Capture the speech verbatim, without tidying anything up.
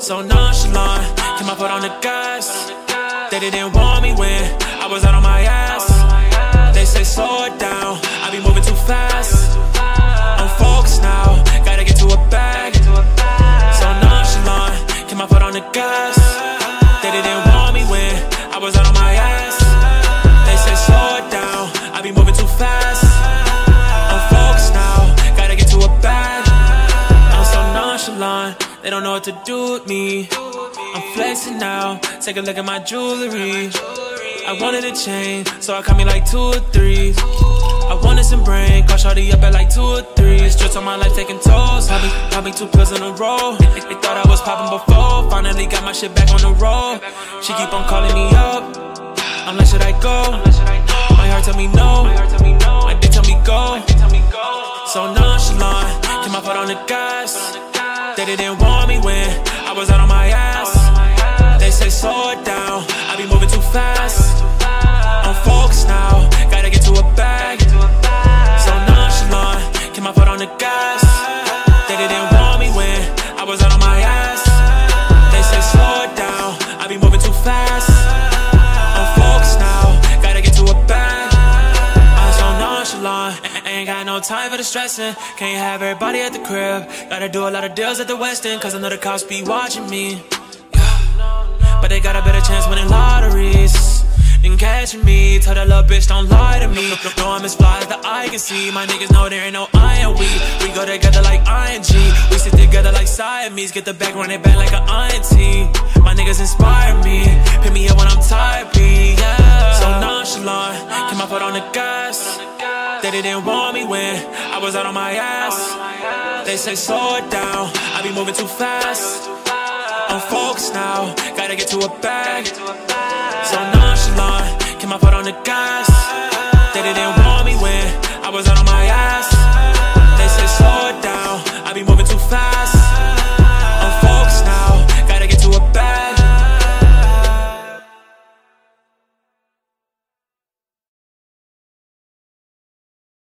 So nonchalant, keep my foot on the gas. They didn't want me when I was out on my ass. They say slow it down, I be moving too fast. I'm focused now, gotta get to a bag. So nonchalant, keep my foot on the gas. They didn't want me when I was out on my ass. They say slow it down, I be moving too fast. I'm focused now, gotta get to a bag. I'm so nonchalant, they don't know what to do with me. I'm flexing now, take a look at my jewelry. I wanted a chain, so I caught me like two or three. I wanted some brain, caught shawty up at like two or three. Strips on my life taking tolls, popping, popping two pills in a row. They, they thought I was popping before, finally got my shit back on the road. She keep on calling me up, I'm like, should I go? My heart tell me no, my dick tell me go. So nonchalant, keep my foot on the gas. They didn't want me when I was out on my ass. They say slow it down, I be moving too fast. I'm focused now, gotta get to a bag. So nonchalant, keep my foot on the gas. They didn't want me when I was out on my ass. They say slow it down, I be moving too fast. I'm focused now, gotta get to a bag. I'm so nonchalant, ain't got no time for the stressing. Can't have everybody at the crib, gotta do a lot of deals at the West End, cause I know the cops be watching me. But they got a better chance winning lotteries than catching me. Tell that little bitch don't lie to me. No, I'm as fly as the eye can see. My niggas know there ain't no I and we. We go together like I and G. We sit together like Siamese. Get the back, run it back like an I and T. My niggas inspire me. Pick me up when I'm tired, B, yeah. So nonchalant, keep my foot on the gas. They didn't want me when I was out on my ass. They say slow it down, I be moving too fast. I'm focused now, gotta get to a bag. So now